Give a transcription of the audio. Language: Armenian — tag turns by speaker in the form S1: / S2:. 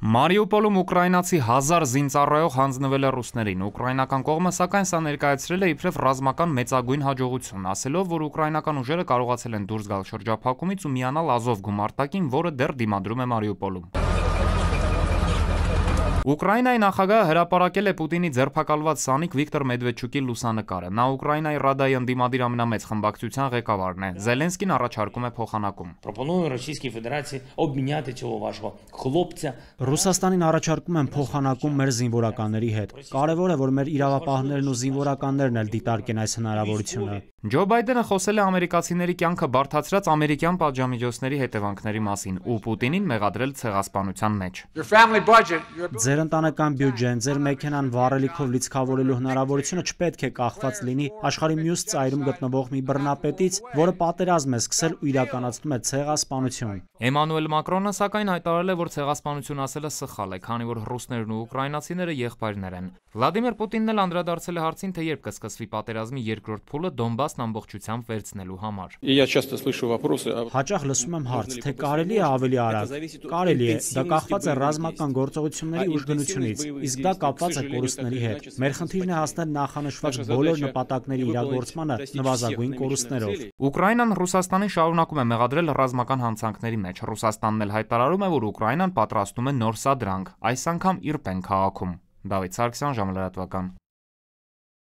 S1: Մարիուպոլում ուկրաինացի 1000 զինծառայող հանձնվել է ռուսներին։ Ուկրաինական կողմը սակայն սա ներկայացրել է իբրև ռազմական մեծագույն հաջողություն, ասելով, որ ուկրաինական ուժերը կարողացել են դուրս գալ շրջափակումից ու միանալ Ազով գումարտակին, որը դեռ դիմադրում է Մարիուպոլում։ Ուկրաինայի նախագահը հրապարակել է Պուտինի ձերբակալված սանիկ Վիկտոր Մեդվեդչուկի լուսանկարը։ Նա Ուկրաինայի Ռադայի ընդդիմադիր ամենամեծ խմբակցության ղեկավարն է։ Զելենսկին առաջարկում է փոխանակում։
S2: Ռուսաստանին առաջարկում են փոխանակում մեր զինվորականների հետ։ Կարևոր է, որ մեր իրավապահներն ու զինվորականներն էլ դիտարկեն այս հնարավորությունը։
S1: Ջո Բայդենը խոսել է ամերիկացիների կյանքը բարդացրած ամերիկյան պատժամիջոցների հետևանքների մասին ու Պուտինին մեղադրել ցեղասպանության մեջ։
S2: Ձեր ընտանեկան բյուջեն, ձեր մեքենան վառելիքով լիցքավորելու հնարավորությունը չպետք է կախված լինի աշխարհի մյուս ծայրում գտնվող մի բռնապետից, որը պատերազմ է սկսել ու իրականացնում է ցեղասպանություն։
S1: Էմանուել Մակրոնը սակայն հայտարարել է, որ ցեղասպանություն ասելը սխալ է, քանի որ ռուսներն ու ուկրաինացիները եղբայրներ են։ Վլադիմիր Պուտինն էլ անդրադարձել է հարցին, թե երբ կսկսվի պատերազմի երկրորդ փուլը Դոնբասն ամբողջությամբ վերցնելու համար։
S2: Հաճախ լսում եմ հարց, թե կարելի է ավելի արագ։ Կարելի է, դա կախված է ռազմական գործողությունների ուժգնությունից, իսկ դա կապված է կորուստների հետ։ Մեր խնդիրն է հասնել նախանշված բոլոր նպատակների իրագործմանը նվազագույն կորուստներով։
S1: Ուկրաինան Ռուսաստանին շարունակում է մեղադրել ռազմական հանցանքների մեջ։ Ռուսաստանն էլ հայտարարում է, որ Ուկրաինան պատրաստում է նոր սադրանք, այս անգամ Իրպեն քաղաքում։ Դավիթ Սարգսյան, ժամը լրատվական։